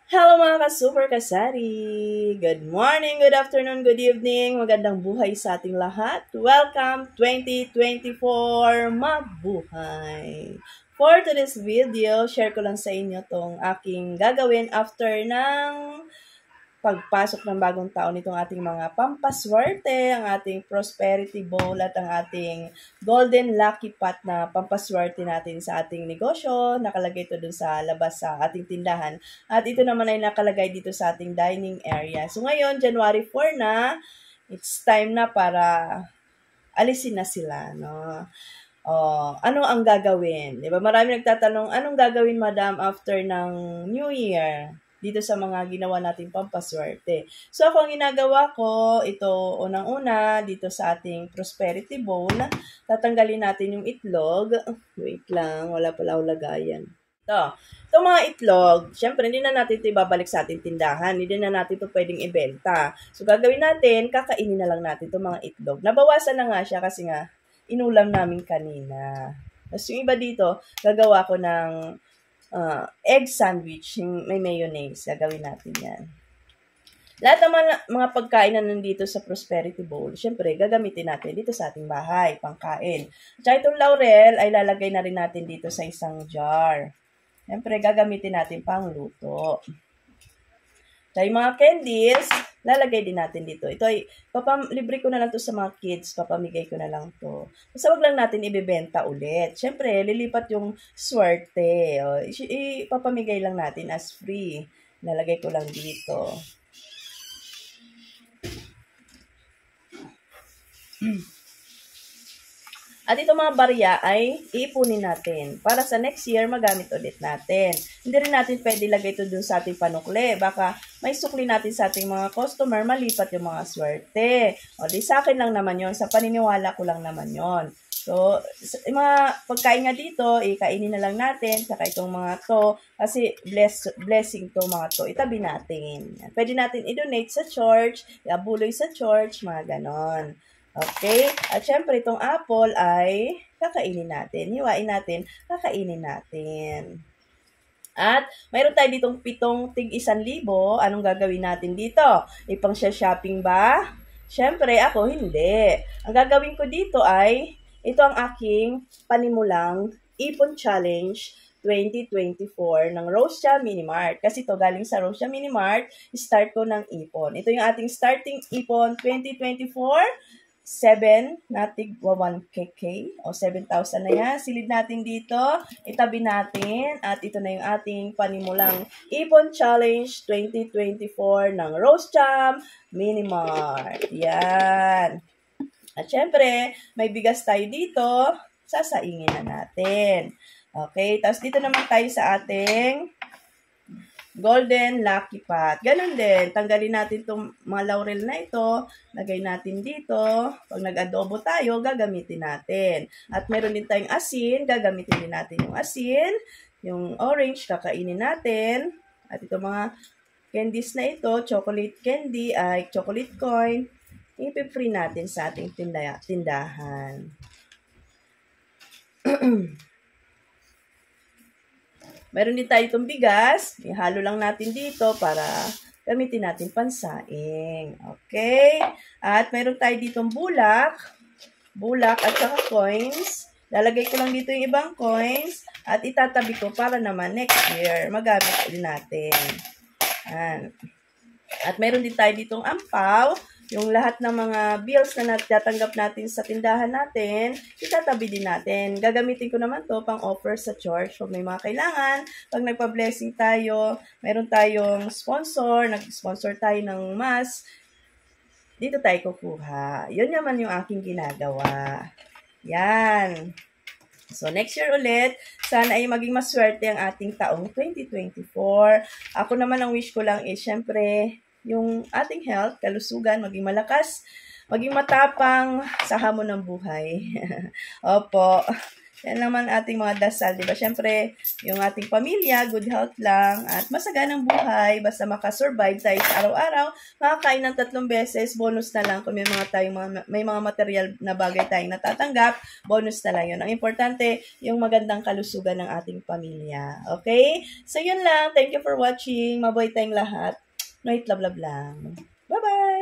Hello mga ka-super kasari! Good morning, good afternoon, good evening, magandang buhay sa ating lahat. Welcome 2024, mabuhay! For today's video, share ko lang sa inyo tong aking gagawin after ng pagpasok ng bagong taon nitong ating mga pampaswerte, ang ating prosperity bowl at ang ating golden lucky pot na pampaswerte natin sa ating negosyo. Nakalagay ito dun sa labas sa ating tindahan. At ito naman ay nakalagay dito sa ating dining area. So ngayon, January 4 na, it's time na para alisin na sila, no? Oh, ano ang gagawin? 'Di ba? Marami nagtatanong, anong gagawin, madam, after ng New Year? Dito sa mga ginawa nating pampaswerte. So, ako ang ginagawa ko, ito unang-una, dito sa ating prosperity bowl, tatanggalin natin yung itlog. Wait lang, wala pala ako lagayan. Itong mga itlog, syempre hindi na natin ito ibabalik sa ating tindahan. Hindi na natin ito pwedeng ibenta. So, gagawin natin, kakainin na lang natin itong mga itlog. Nabawasan na nga siya kasi nga, inulam namin kanina. Tapos yung iba dito, gagawa ko ng egg sandwich, yung may mayonnaise. Gagawin natin yan. Lahat ng mga pagkain na nandito sa Prosperity Bowl, syempre, gagamitin natin dito sa ating bahay, pangkain. At saka itong laurel ay lalagay na rin natin dito sa isang jar. Syempre, gagamitin natin pang luto. So, yung mga candies, lalagay din natin dito. Ito ay, libre ko na lang to sa mga kids, papamigay ko na lang to. Basta wag lang natin ibebenta ulit. Siyempre, lilipat yung swerte. O, ipapamigay lang natin as free. Lalagay ko lang dito. At itong mga barya ay iipunin natin para sa next year magamit ulit natin. Hindi rin natin pwede ilagay ito dun sa ating panukli. Baka may sukli natin sa ating mga customer, malipat yung mga swerte. O di sa akin lang naman yon, sa paniniwala ko lang naman yon. So, yung mga pagkain nga dito, ikainin na lang natin, saka itong mga to, kasi blessing to mga to, itabi natin. Pwede natin i-donate sa church, iabuloy sa church, mga ganon. Okay? At syempre, itong apple ay kakainin natin. Hiwain natin, kakainin natin. At mayroon tayo ditong 7 tig 1,000. Anong gagawin natin dito? Ipang shopping ba? Syempre, ako hindi. Ang gagawin ko dito ay, ito ang aking panimulang Ipon Challenge 2024 ng Rosia Minimart. Kasi ito galing sa Rosia Minimart, start ko ng ipon. Ito yung ating starting ipon 2024. 7 natig 1KK o 7,000 na yan. Silid natin dito, itabi natin, at ito na yung ating panimulang Ipon Challenge 2024 ng Rosia Minimart. Yan. At syempre, may bigas tayo dito, sasaingin na natin. Okay, tapos dito naman tayo sa ating golden lucky pot. Ganun din, tanggalin natin itong mga laurel na ito, lagay natin dito. Pag nag-adobo tayo, gagamitin natin. At meron din tayong asin, gagamitin din natin yung asin. Yung orange, kakainin natin. At itong mga candies na ito, chocolate candy, ay chocolate coin, ipi-free natin sa ating tindahan. Meron din tayo itong bigas. Ihalo lang natin dito para gamitin natin pansaing. Okay? At meron tayo ditong bulak. Bulak at saka coins. Lalagay ko lang dito yung ibang coins. At itatabi ko para naman next year magamit din natin. At meron din tayo ditong ampaw. Yung lahat ng mga bills na natatanggap natin sa tindahan natin, itatabi din natin. Gagamitin ko naman to pang offer sa church. Kung may mga kailangan, pag nagpa-blessing tayo, meron tayong sponsor, nag-sponsor tayo ng mass, dito tayo kukuha. Yun naman yung aking ginagawa. Yan. So, next year ulit, sana ay maging maswerte ang ating taong 2024. Ako naman, ang wish ko lang is, syempre, yung ating health, kalusugan, maging malakas, maging matapang sa hamon ng buhay. Opo. Yan naman ating mga dasal, di ba? Siyempre, yung ating pamilya, good health lang, at masaganang buhay, basta makasurvive tayo sa araw-araw, makakain ng 3 beses, bonus na lang kung may mga material na bagay tayong natatanggap, bonus na lang yun. Ang importante, yung magandang kalusugan ng ating pamilya. Okay? So, yun lang. Thank you for watching. Mabuhay tayong lahat. Night love lang. Bye-bye!